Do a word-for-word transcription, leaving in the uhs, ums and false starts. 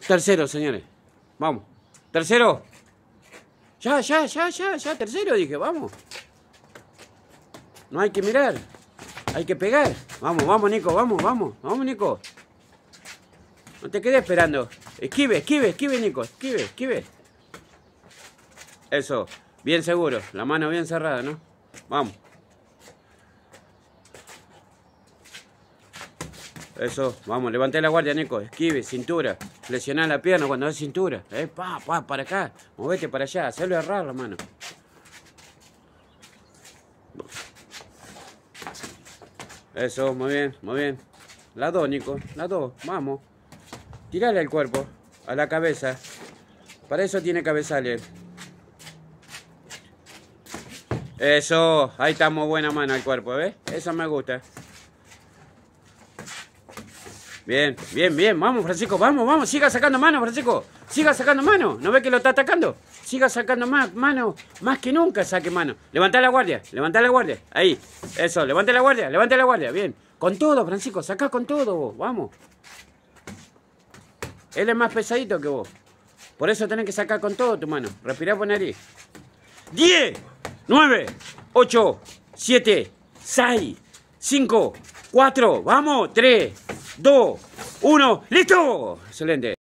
Tercero, señores. Vamos. Tercero. Ya, ya, ya, ya, ya. Tercero, dije. Vamos. No hay que mirar. Hay que pegar. Vamos, vamos, Nico. Vamos, vamos. Vamos, Nico. No te quedes esperando. Esquive, esquive, esquive, Nico. Esquive, esquive. Eso. Bien seguro. La mano bien cerrada, ¿no? Vamos. Eso, vamos, levanté la guardia, Nico. Esquive, cintura. Flexioná la pierna cuando es cintura. Eh, pa, pa, para acá. Movete para allá. Hacelo errar, hermano. Eso, muy bien, muy bien. La dos, Nico. La dos, vamos. Tirale al cuerpo, a la cabeza. Para eso tiene cabezales. Eso, ahí estamos, buena mano al cuerpo, ¿ves? Eso me gusta. Bien, bien, bien, vamos, Francisco, vamos, vamos, siga sacando mano, Francisco, siga sacando mano, ¿no ve que lo está atacando? Siga sacando más mano, más que nunca saque mano. Levantá la guardia, levantá la guardia, ahí, eso, levante la guardia, levante la guardia, bien. Con todo, Francisco, sacá con todo vos, vamos. Él es más pesadito que vos, por eso tenés que sacar con todo tu mano, respirá por nariz. diez, nueve, ocho, siete, seis, cinco, cuatro, vamos, tres, dos, uno, ¡listo! Excelente.